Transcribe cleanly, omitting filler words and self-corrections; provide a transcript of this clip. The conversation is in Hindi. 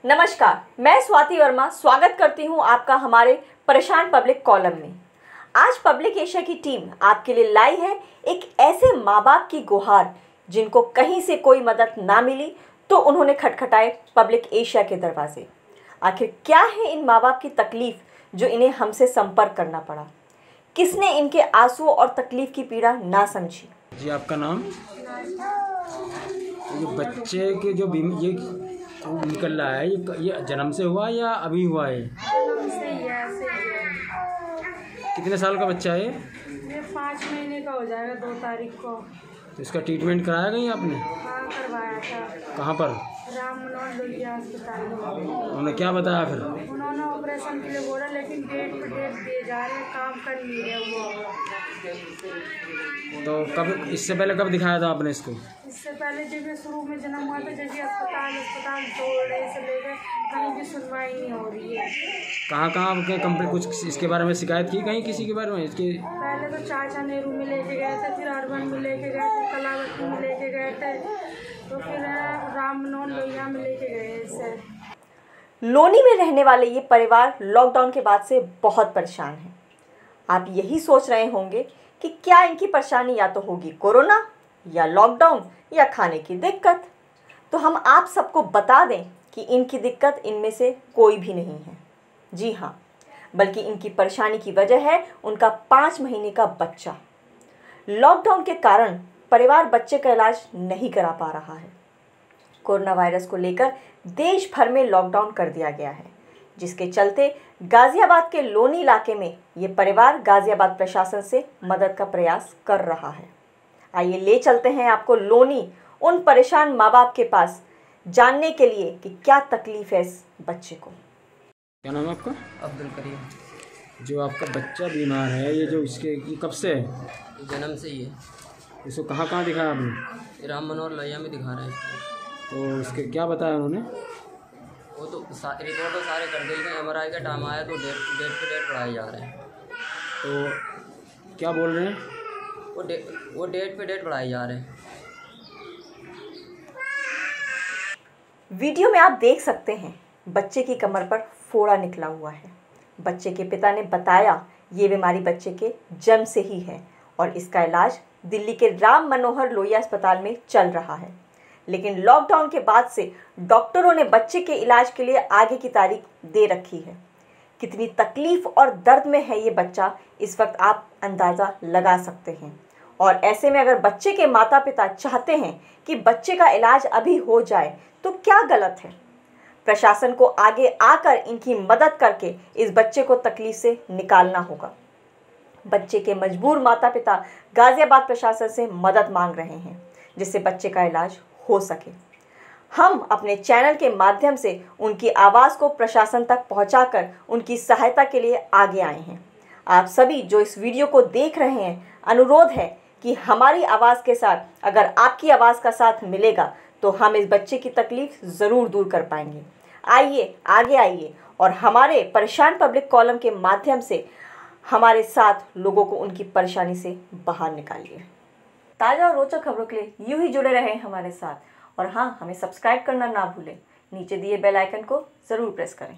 नमस्कार, मैं स्वाति वर्मा स्वागत करती हूं आपका हमारे परेशान पब्लिक कॉलम में। आज पब्लिक एशिया की टीम आपके लिए लाई है एक ऐसे माँ बाप की गुहार जिनको कहीं से कोई मदद ना मिली तो उन्होंने खटखटाए पब्लिक एशिया के दरवाजे। आखिर क्या है इन माँ बाप की तकलीफ जो इन्हें हमसे संपर्क करना पड़ा? किसने इनके आंसू और तकलीफ की पीड़ा ना समझी? जी, आपका नाम? ये बच्चे के जो ये निकल रहा है, ये जन्म से हुआ या अभी हुआ है? कितने साल का बच्चा है? ये 5 महीने का हो जाएगा 2 तारीख को। तो इसका ट्रीटमेंट कराया कहीं आपने? हाँ, करवाया था। कहाँ पर? राम मनोहर लोहिया अस्पताल में। उन्होंने क्या बताया फिर? उन्होंने ऑपरेशन के लिए बोला, लेकिन डेट पे डेट दिए जा रहे हैं, काम कर नहीं रहे वो। तो कब, इससे पहले कब दिखाया था आपने इसको? इससे पहले जब ये शुरू में जन्म हुआ था, जब ये अस्पताल छोड़ने से लेकर कहीं भी सुनवाई नहीं हो रही है। कहाँ आपके कंप्लेंट, कुछ इसके बारे में शिकायत की कहीं किसी के बारे में? इसके पहले तो चाचा नेहरू में लेके गए थे, फिर अर्बन में लेके गए थे, कलावती में लेके गए थे, तो फिर राम मनोहर लोहिया में लेके गए इसे। लोनी में रहने वाले ये परिवार लॉकडाउन के बाद से बहुत परेशान है। आप यही सोच रहे होंगे कि क्या इनकी परेशानी या तो होगी कोरोना या लॉकडाउन या खाने की दिक्कत। तो हम आप सबको बता दें कि इनकी दिक्कत इनमें से कोई भी नहीं है। जी हाँ, बल्कि इनकी परेशानी की वजह है उनका 5 महीने का बच्चा। लॉकडाउन के कारण परिवार बच्चे का इलाज नहीं करा पा रहा है। कोरोना वायरस को लेकर देश भर में लॉकडाउन कर दिया गया है, जिसके चलते गाजियाबाद के लोनी इलाके में ये परिवार गाजियाबाद प्रशासन से मदद का प्रयास कर रहा है। आइए ले चलते हैं आपको लोनी उन परेशान माँ बाप के पास, जानने के लिए कि क्या तकलीफ है इस बच्चे को। क्या नाम है आपका? अब्दुल करीम। जो आपका बच्चा बीमार है, ये जो इसके कब से है? जन्म से ही है। इसको कहाँ दिखाया आपने? राम मनोहर लोहिया में दिखा रहे हैं। तो इसके क्या बताया उन्होंने? वो तो रिपोर्ट तो सारे कर दी, लेकिन MRI का टाइम आया तो डेट पे डेट बढ़ाए जा रहे हैं। तो क्या बोल रहे हैं? वो डेट पे डेट बढ़ाए जा रहे हैं। वीडियो में आप देख सकते हैं बच्चे की कमर पर फोड़ा निकला हुआ है। बच्चे के पिता ने बताया ये बीमारी बच्चे के जन्म से ही है और इसका इलाज दिल्ली के राम मनोहर लोहिया अस्पताल में चल रहा है। लेकिन लॉकडाउन के बाद से डॉक्टरों ने बच्चे के इलाज के लिए आगे की तारीख दे रखी है। कितनी तकलीफ और दर्द में है ये बच्चा, इस वक्त आप अंदाज़ा लगा सकते हैं। और ऐसे में अगर बच्चे के माता पिता चाहते हैं कि बच्चे का इलाज अभी हो जाए तो क्या गलत है? प्रशासन को आगे आकर इनकी मदद करके इस बच्चे को तकलीफ से निकालना होगा। बच्चे के मजबूर माता पिता गाजियाबाद प्रशासन से मदद मांग रहे हैं जिससे बच्चे का इलाज हो सके। हम अपने चैनल के माध्यम से उनकी आवाज़ को प्रशासन तक पहुंचाकर उनकी सहायता के लिए आगे आए हैं। आप सभी जो इस वीडियो को देख रहे हैं, अनुरोध है कि हमारी आवाज़ के साथ अगर आपकी आवाज़ का साथ मिलेगा तो हम इस बच्चे की तकलीफ ज़रूर दूर कर पाएंगे। आइए आगे आइए और हमारे परेशान पब्लिक कॉलम के माध्यम से हमारे साथ लोगों को उनकी परेशानी से बाहर निकालिए। ताज़ा और रोचक खबरों के लिए यूं ही जुड़े रहें हमारे साथ। और हाँ, हमें सब्सक्राइब करना ना भूलें। नीचे दिए बेल आइकन को ज़रूर प्रेस करें।